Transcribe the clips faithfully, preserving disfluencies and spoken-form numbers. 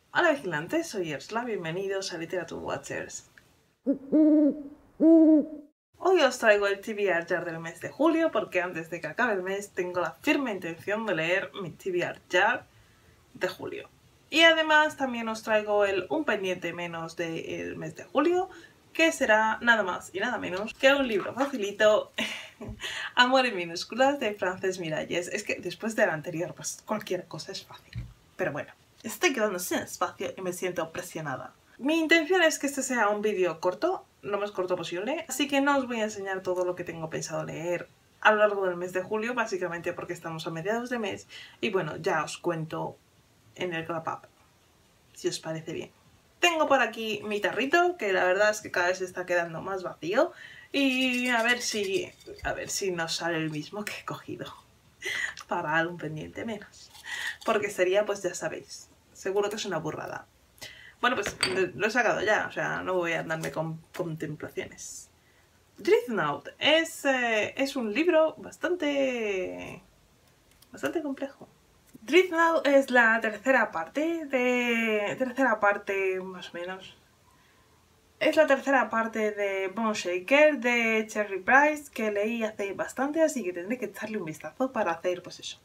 Hola vigilantes, soy Ersla, bienvenidos a Literature Watchers. Hoy os traigo el T B R Jar del mes de julio porque antes de que acabe el mes tengo la firme intención de leer mi T B R Jar de julio. Y además también os traigo el un pendiente menos del mes de julio, que será nada más y nada menos que un libro facilito, Amor en minúsculas, de Frances Miralles. Es que después del anterior pues cualquier cosa es fácil, pero bueno. Estoy quedando sin espacio y me siento presionada. Mi intención es que este sea un vídeo corto, lo más corto posible, así que no os voy a enseñar todo lo que tengo pensado leer a lo largo del mes de julio, básicamente porque estamos a mediados de mes, y bueno, ya os cuento en el wrap up, si os parece bien. Tengo por aquí mi tarrito, que la verdad es que cada vez está quedando más vacío, y a ver si, a ver si nos sale el mismo que he cogido para un pendiente menos, porque sería, pues ya sabéis, seguro que es una burrada. Bueno, pues lo he sacado ya, o sea, no voy a andarme con contemplaciones. Dreadnought es, eh, es un libro bastante, bastante complejo. Dreadnought es la tercera parte de... tercera parte, más o menos. Es la tercera parte de Bone Shaker de Cherry Price, que leí hace bastante, así que tendré que echarle un vistazo para hacer, pues eso,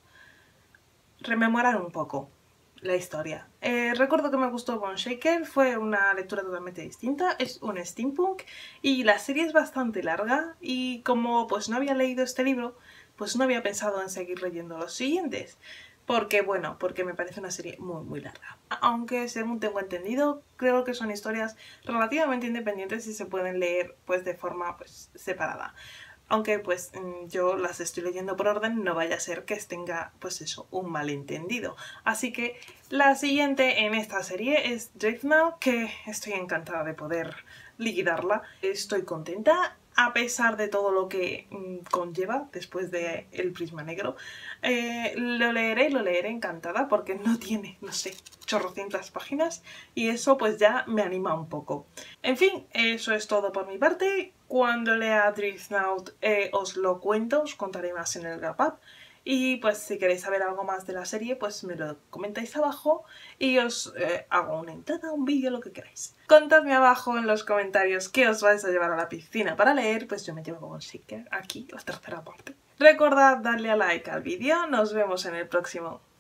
rememorar un poco la historia. Eh, recuerdo que me gustó Bone Shaker, fue una lectura totalmente distinta, es un steampunk y la serie es bastante larga y como pues no había leído este libro, pues no había pensado en seguir leyendo los siguientes. Porque, bueno, porque me parece una serie muy, muy larga. Aunque, según tengo entendido, creo que son historias relativamente independientes y se pueden leer pues de forma pues separada. Aunque pues yo las estoy leyendo por orden, no vaya a ser que tenga pues eso, un malentendido. Así que la siguiente en esta serie es Dreadnought, que estoy encantada de poder liquidarla. Estoy contenta a pesar de todo lo que mmm, conlleva después de El Prisma Negro. Eh, lo leeré, lo leeré encantada porque no tiene, no sé, chorrocientas páginas y eso pues ya me anima un poco. En fin, eso es todo por mi parte. Cuando lea Dreadnought eh, os lo cuento, os contaré más en el wrap up. Y pues si queréis saber algo más de la serie, pues me lo comentáis abajo y os eh, hago una entrada, un vídeo, lo que queráis. Contadme abajo en los comentarios qué os vais a llevar a la piscina para leer, pues yo me llevo Bone Shaker, aquí, la tercera parte. Recordad darle a like al vídeo, nos vemos en el próximo.